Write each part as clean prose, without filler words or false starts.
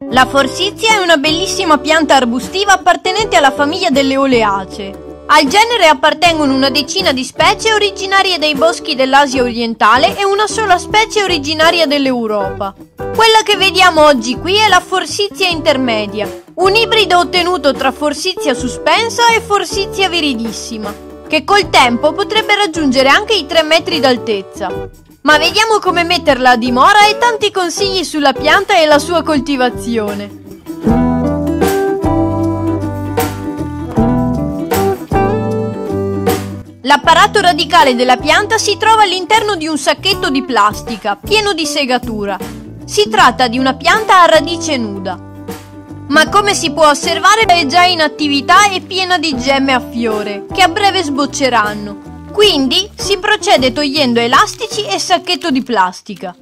La forsizia è una bellissima pianta arbustiva appartenente alla famiglia delle Oleacee. Al genere appartengono una decina di specie originarie dei boschi dell'Asia orientale e una sola specie originaria dell'Europa. Quella che vediamo oggi qui è la forsizia intermedia, un ibrido ottenuto tra forsizia suspensa e forsizia viridissima, che col tempo potrebbe raggiungere anche i 3 metri d'altezza. Ma vediamo come metterla a dimora e tanti consigli sulla pianta e la sua coltivazione. L'apparato radicale della pianta si trova all'interno di un sacchetto di plastica pieno di segatura. Si tratta di una pianta a radice nuda, ma come si può osservare è già in attività e piena di gemme a fiore, che a breve sbocceranno. Quindi si procede togliendo elastici e sacchetto di plastica.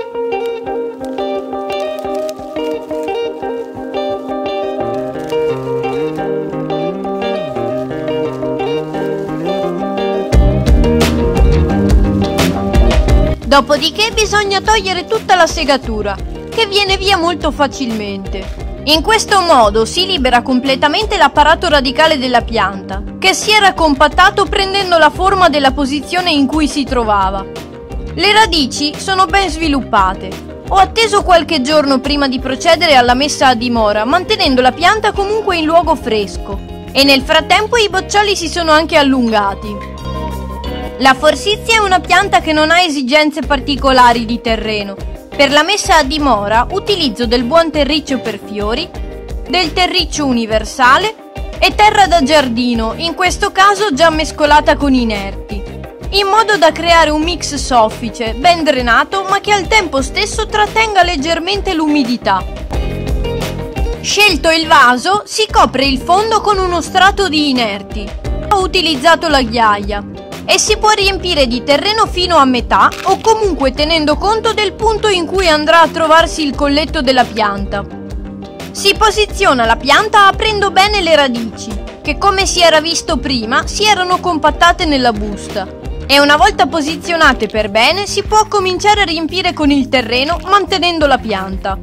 Dopodiché bisogna togliere tutta la segatura, che viene via molto facilmente. In questo modo si libera completamente l'apparato radicale della pianta, che si era compattato prendendo la forma della posizione in cui si trovava. Le radici sono ben sviluppate. Ho atteso qualche giorno prima di procedere alla messa a dimora, mantenendo la pianta comunque in luogo fresco, e nel frattempo i boccioli si sono anche allungati. La forsizia è una pianta che non ha esigenze particolari di terreno. Per la messa a dimora utilizzo del buon terriccio per fiori, del terriccio universale e terra da giardino, in questo caso già mescolata con inerti, in modo da creare un mix soffice, ben drenato, ma che al tempo stesso trattenga leggermente l'umidità. Scelto il vaso, si copre il fondo con uno strato di inerti. Ho utilizzato la ghiaia e si può riempire di terreno fino a metà o comunque tenendo conto del punto in cui andrà a trovarsi il colletto della pianta. Si posiziona la pianta aprendo bene le radici, che come si era visto prima si erano compattate nella busta, e una volta posizionate per bene si può cominciare a riempire con il terreno mantenendo la pianta.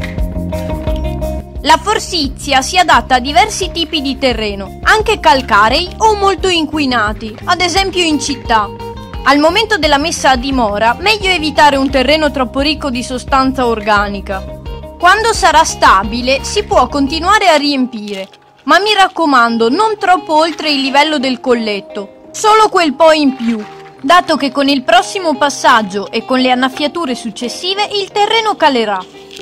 La forsizia si adatta a diversi tipi di terreno, anche calcarei o molto inquinati, ad esempio in città. Al momento della messa a dimora, meglio evitare un terreno troppo ricco di sostanza organica. Quando sarà stabile, si può continuare a riempire, ma mi raccomando, non troppo oltre il livello del colletto, solo quel po' in più, dato che con il prossimo passaggio e con le annaffiature successive il terreno calerà.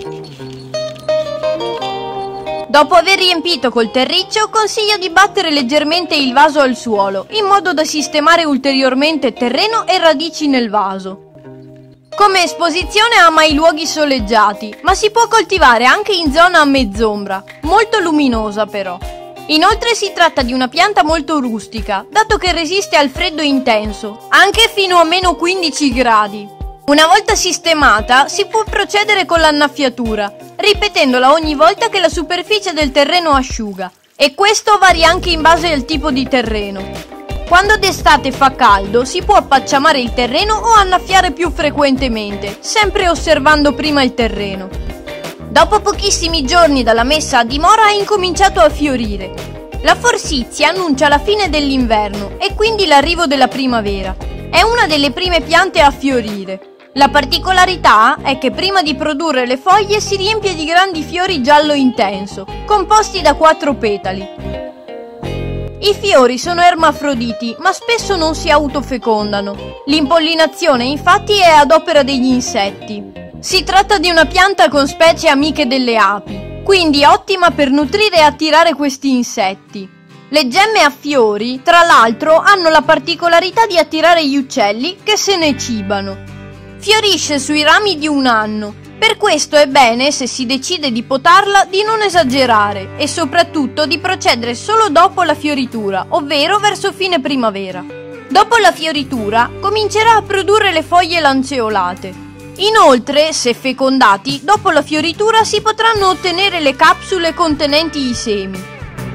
Dopo aver riempito col terriccio, consiglio di battere leggermente il vaso al suolo, in modo da sistemare ulteriormente terreno e radici nel vaso. Come esposizione ama i luoghi soleggiati, ma si può coltivare anche in zona a mezz'ombra, molto luminosa però. Inoltre si tratta di una pianta molto rustica, dato che resiste al freddo intenso, anche fino a meno 15 gradi. Una volta sistemata, si può procedere con l'annaffiatura, ripetendola ogni volta che la superficie del terreno asciuga, e questo varia anche in base al tipo di terreno. Quando d'estate fa caldo, si può appacciamare il terreno o annaffiare più frequentemente, sempre osservando prima il terreno. Dopo pochissimi giorni dalla messa a dimora ha incominciato a fiorire. La forsizia annuncia la fine dell'inverno e quindi l'arrivo della primavera. È una delle prime piante a fiorire. La particolarità è che prima di produrre le foglie si riempie di grandi fiori giallo intenso, composti da 4 petali. I fiori sono ermafroditi, ma spesso non si autofecondano. L'impollinazione infatti è ad opera degli insetti. Si tratta di una pianta con specie amiche delle api, quindi ottima per nutrire e attirare questi insetti. Le gemme a fiori, tra l'altro, hanno la particolarità di attirare gli uccelli che se ne cibano. Fiorisce sui rami di 1 anno, per questo è bene, se si decide di potarla, di non esagerare e soprattutto di procedere solo dopo la fioritura, ovvero verso fine primavera. Dopo la fioritura comincerà a produrre le foglie lanceolate. Inoltre, se fecondati, dopo la fioritura si potranno ottenere le capsule contenenti i semi.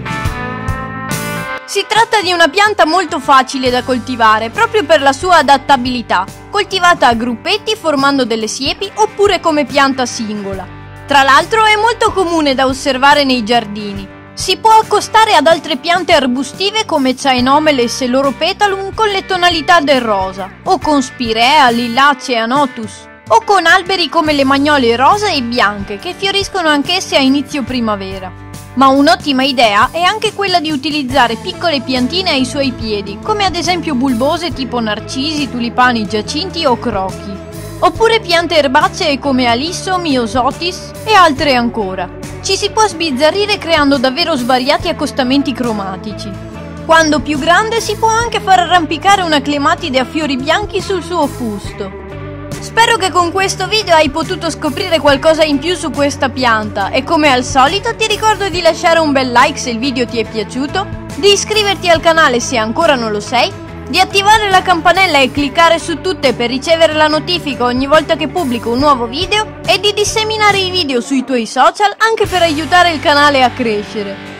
Si tratta di una pianta molto facile da coltivare proprio per la sua adattabilità, coltivata a gruppetti formando delle siepi oppure come pianta singola. Tra l'altro è molto comune da osservare nei giardini. Si può accostare ad altre piante arbustive come Cyanomeles e Loropetalum con le tonalità del rosa, o con Spirea, Lillacee e Anotus, o con alberi come le magnole rosa e bianche che fioriscono anch'esse a inizio primavera. Ma un'ottima idea è anche quella di utilizzare piccole piantine ai suoi piedi, come ad esempio bulbose tipo narcisi, tulipani, giacinti o crochi, oppure piante erbacee come Alisso, Myosotis e altre ancora. Ci si può sbizzarrire creando davvero svariati accostamenti cromatici. Quando più grande si può anche far arrampicare una clematide a fiori bianchi sul suo fusto. Spero che con questo video hai potuto scoprire qualcosa in più su questa pianta e come al solito ti ricordo di lasciare un bel like se il video ti è piaciuto, di iscriverti al canale se ancora non lo sei, di attivare la campanella e cliccare su tutte per ricevere la notifica ogni volta che pubblico un nuovo video e di disseminare i video sui tuoi social anche per aiutare il canale a crescere.